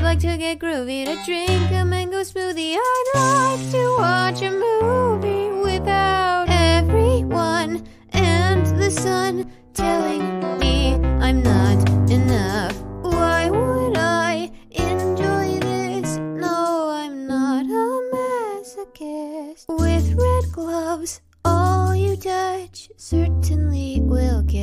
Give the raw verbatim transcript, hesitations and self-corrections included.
I'd like to get groovy, to drink a mango smoothie. I'd like to watch a movie without everyone and the sun telling me I'm not enough. Why would I enjoy this? No, I'm not a masochist. With red gloves, all you touch certainly will get